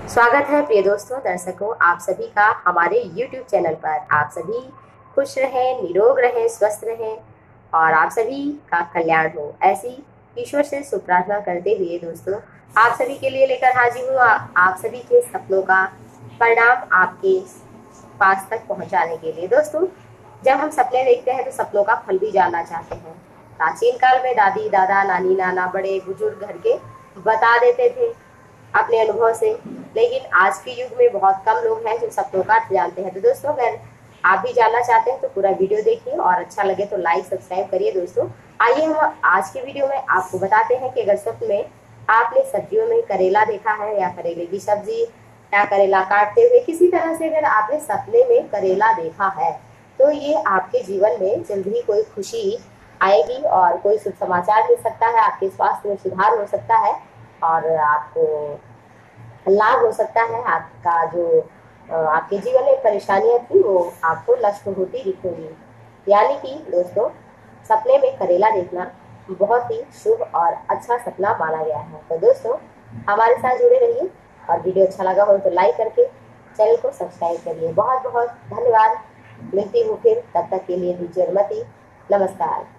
स्वागत है प्रिय दोस्तों, दर्शकों, आप सभी का हमारे YouTube चैनल पर। आप सभी खुश रहें, निरोग रहें, स्वस्थ रहें और आप सभी का कल्याण हो, ऐसी ईश्वर से शुभ प्रार्थना करते हुए दोस्तों आप सभी के लिए लेकर हाजिर हूँ आप सभी के सपनों का परिणाम आपके पास तक पहुंचाने के लिए। दोस्तों, जब हम सपने देखते हैं तो सपनों का फल भी जानना चाहते हैं। प्राचीन काल में दादी दादा नानी नाना बड़े बुजुर्ग घर के बता देते थे अपने अनुभव से, लेकिन आज के युग में बहुत कम लोग हैं जो सपनों का अर्थ जानते हैं। तो दोस्तों, अगर आप भी जानना चाहते हैं तो पूरा वीडियो देखिए और अच्छा लगे तो लाइक सब्सक्राइब करिए। दोस्तों, आइए हम आज के वीडियो में आपको बताते हैं कि अगर सपने में आपने सब्जियों में करेला देखा है या करेले की सब्जी या करेला काटते हुए किसी तरह से अगर आपने सपने में करेला देखा है तो ये आपके जीवन में जल्द ही कोई खुशी आएगी और कोई शुभ समाचार मिल सकता है। आपके स्वास्थ्य में सुधार हो सकता है और आपको लाभ हो सकता है। आपका जो आपके जीवन में परेशानियां थी वो आपको नष्ट होती दिखेंगी। यानी कि दोस्तों, सपने में करेला देखना बहुत ही शुभ और अच्छा सपना माना गया है। तो दोस्तों, हमारे साथ जुड़े रहिए और वीडियो अच्छा लगा हो तो लाइक करके चैनल को सब्सक्राइब करिए। बहुत बहुत धन्यवाद। मिलती हूँ फिर, तब तक के लिए दीजिए अनुमति। नमस्कार।